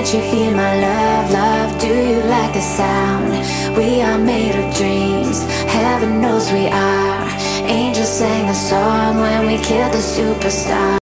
Can't you feel my love, love? Do you like the sound? We are made of dreams, heaven knows we are. Angels sang a song when we killed the superstar.